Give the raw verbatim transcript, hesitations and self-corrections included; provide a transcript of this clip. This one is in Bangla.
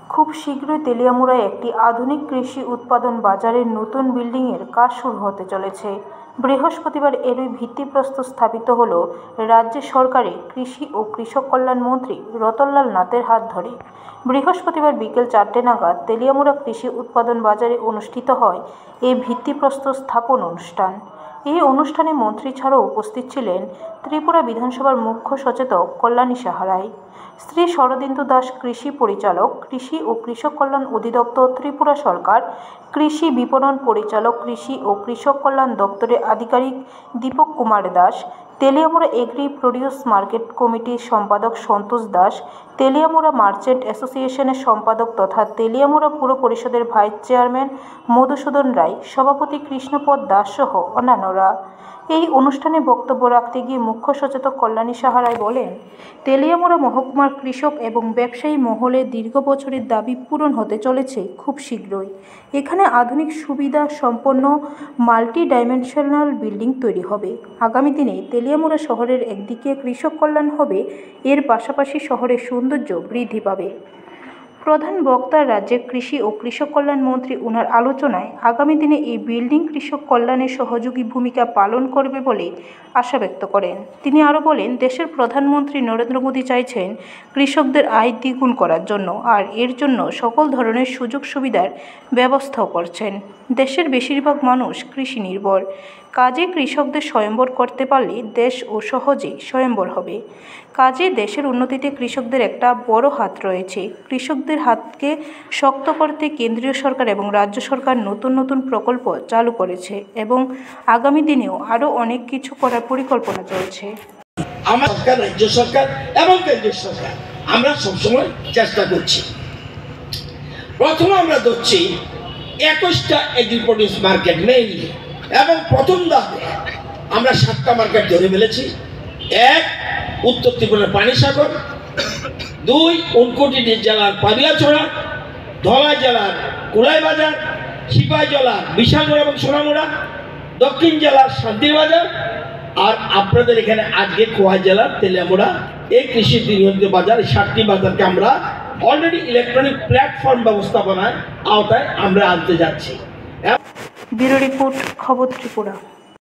খুব শীঘ্রই তেলিয়ামুড়ায় একটি আধুনিক কৃষি উৎপাদন বাজারের নতুন বিল্ডিংয়ের কাজ শুরু হতে চলেছে। বৃহস্পতিবার এরই ভিত্তিপ্রস্তর স্থাপিত হল রাজ্য সরকারের কৃষি ও কৃষক কল্যাণ মন্ত্রী রতনলাল নাথের হাত ধরে। বৃহস্পতিবার বিকেল চারটে নাগাদ তেলিয়ামুড়া কৃষি উৎপাদন বাজারে অনুষ্ঠিত হয় এই ভিত্তিপ্রস্তর স্থাপন অনুষ্ঠান। এই অনুষ্ঠানে মন্ত্রী ছাড়াও উপস্থিত ছিলেন ত্রিপুরা বিধানসভার মুখ্য সচেতক কল্যাণী সাহা রায়, শ্রী শরদিন্দু দাস কৃষি পরিচালক, কৃষি ও কৃষক কল্যাণ অধিদপ্তর ত্রিপুরা সরকার, কৃষি বিপণন পরিচালক, কৃষি ও কৃষক কল্যাণ দপ্তরের আধিকারিক Dipak Kumar Das, Teliamura agri produce market কমিটির সম্পাদক সন্তোষ দাস, তেলিয়ামুড়া মার্চেন্ট অ্যাসোসিয়েশনের সম্পাদক তথা তেলিয়ামুড়া পুর পরিষদের ভাইস চেয়ারম্যান মধুসূদন রায়, সভাপতি কৃষ্ণপদ দাস সহ অন্যান্যরা। এই অনুষ্ঠানে বক্তব্য রাখতে গিয়ে মুখ্য সচেতক কল্যাণী সাহা রায় বলেন, তেলিয়ামুড়া মহকুমার কৃষক এবং ব্যবসায়ী মহলে দীর্ঘ বছরের দাবি পূরণ হতে চলেছে খুব শীঘ্রই। এখানে আধুনিক সুবিধা সম্পন্ন মাল্টি ডাইমেনশনাল বিল্ডিং তৈরি হবে। আগামী দিনে তেলিয়ামুড়া শহরের একদিকে কৃষক কল্যাণ হবে, এর পাশাপাশি শহরের সৌন্দর্য বৃদ্ধি পাবে। প্রধান বক্তা রাজ্যের কৃষি ও কৃষক কল্যাণ মন্ত্রী উনার আলোচনায় আগামী দিনে এই বিল্ডিং কৃষক কল্যাণের সহযোগী ভূমিকা পালন করবে বলে আশা ব্যক্ত করেন। তিনি আরও বলেন, দেশের প্রধানমন্ত্রী নরেন্দ্র মোদী চাইছেন কৃষকদের আয় দ্বিগুণ করার জন্য, আর এর জন্য সকল ধরনের সুযোগ সুবিধার ব্যবস্থাও করছেন। দেশের বেশিরভাগ মানুষ কৃষি নির্ভর, কাজে কৃষকদের স্বয়ম্বর করতে পারলে দেশ ও সহজেই স্বয়ম্বর হবে। কাজে দেশের উন্নতিতে কৃষকদের একটা বড় হাত রয়েছে। কৃষকদের হাতকে শক্ত করতে কেন্দ্রীয় সরকার এবং রাজ্য সরকার নতুন নতুন প্রকল্প চালু করেছে এবং আগামী দিনেও আরও অনেক কিছু করার পরিকল্পনা চলছে। আমার সরকার, রাজ্য সরকার এবং কেন্দ্রীয় সরকার আমরা সবসময় চেষ্টা করছি। প্রথমে আমরা ধরছি একুশটা এগ্রি প্রডিউস মার্কেট মেইনলি, এবং প্রথম ধাপে আমরা সাতটা মার্কেট ধরে ফেলেছি। এক, উত্তর ত্রিপুরার পানিসাগর; দুই, ঊনকোটি জেলার পাবিয়াছড়া; ধলাই জেলার কুলাই বাজার; সিপাহী জেলার বিশালগড় এবং সোনামুড়া; দক্ষিণ জেলার শান্তির বাজার; আর আপনাদের এখানে আজকে খোয়াই জেলার তেলিয়ামুড়া। এই কৃষি নিয়ন্ত্রিত বাজার, সাতটি বাজারকে আমরা অলরেডি ইলেকট্রনিক প্ল্যাটফর্ম ব্যবস্থাপনায় আওতায় আমরা আনতে যাচ্ছি। ব্যুরো রিপোর্ট, খবর ত্রিপুরা।